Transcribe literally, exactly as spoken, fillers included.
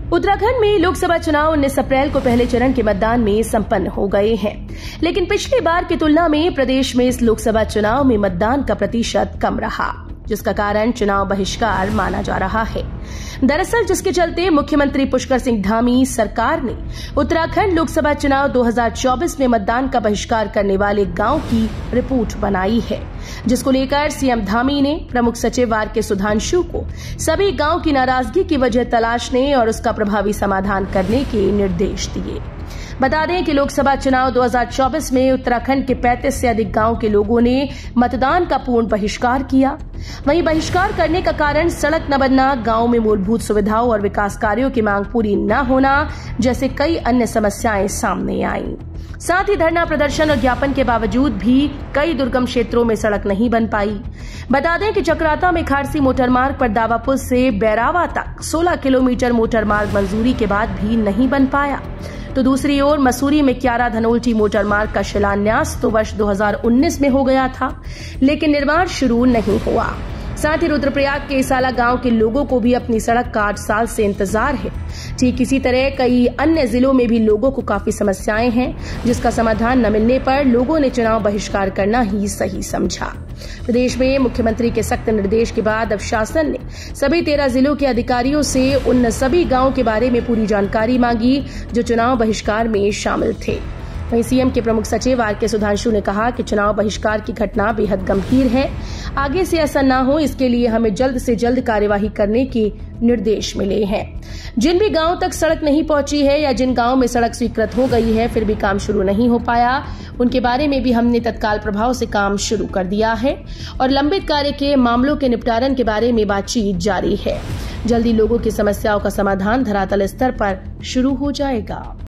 उत्तराखंड में लोकसभा चुनाव उन्नीस अप्रैल को पहले चरण के मतदान में संपन्न हो गए हैं, लेकिन पिछली बार की तुलना में प्रदेश में इस लोकसभा चुनाव में मतदान का प्रतिशत कम रहा, जिसका कारण चुनाव बहिष्कार माना जा रहा है। दरअसल जिसके चलते मुख्यमंत्री पुष्कर सिंह धामी सरकार ने उत्तराखंड लोकसभा चुनाव दो हज़ार चौबीस में मतदान का बहिष्कार करने वाले गांव की रिपोर्ट बनाई है, जिसको लेकर सीएम धामी ने प्रमुख सचिव आर के सुधांशु को सभी गांव की नाराजगी की वजह तलाशने और उसका प्रभावी समाधान करने के निर्देश दिए। बता दें कि लोकसभा चुनाव दो हज़ार चौबीस में उत्तराखंड के पैंतीस से अधिक गांव के लोगों ने मतदान का पूर्ण बहिष्कार किया। वहीं बहिष्कार करने का कारण सड़क न बनना, गांव में मूलभूत सुविधाओं और विकास कार्यों की मांग पूरी न होना जैसे कई अन्य समस्याएं सामने आईं। साथ ही धरना प्रदर्शन और ज्ञापन के बावजूद भी कई दुर्गम क्षेत्रों में सड़क नहीं बन पाई। बता दें कि चक्राता में खारसी मोटरमार्ग पर दावापुर से बैरावा तक सोलह किलोमीटर मोटरमार्ग मंजूरी के बाद भी नहीं बन पाया, तो दूसरी ओर मसूरी में क्यारा धनोल्टी मोटरमार्ग का शिलान्यास तो वर्ष दो हज़ार उन्नीस में हो गया था, लेकिन निर्माण शुरू नहीं हुआ। साथ ही रुद्रप्रयाग के इसाला गांव के लोगों को भी अपनी सड़क का आठ साल से इंतजार है। ठीक इसी तरह कई अन्य जिलों में भी लोगों को काफी समस्याएं हैं, जिसका समाधान न मिलने पर लोगों ने चुनाव बहिष्कार करना ही सही समझा। प्रदेश में मुख्यमंत्री के सख्त निर्देश के बाद अब शासन ने सभी तेरह जिलों के अधिकारियों से उन सभी गांवों के बारे में पूरी जानकारी मांगी जो चुनाव बहिष्कार में शामिल थे। वहीं सीएम के प्रमुख सचिव आर के सुधांशु ने कहा कि चुनाव बहिष्कार की घटना बेहद गंभीर है, आगे से ऐसा न हो इसके लिए हमें जल्द से जल्द कार्यवाही करने के निर्देश मिले हैं। जिन भी गांव तक सड़क नहीं पहुंची है या जिन गांव में सड़क स्वीकृत हो गई है फिर भी काम शुरू नहीं हो पाया, उनके बारे में भी हमने तत्काल प्रभाव से काम शुरू कर दिया है और लंबित कार्य के मामलों के निपटारन के बारे में बातचीत जारी है। जल्दी लोगों की समस्याओं का समाधान धरातल स्तर पर शुरू हो जाएगा।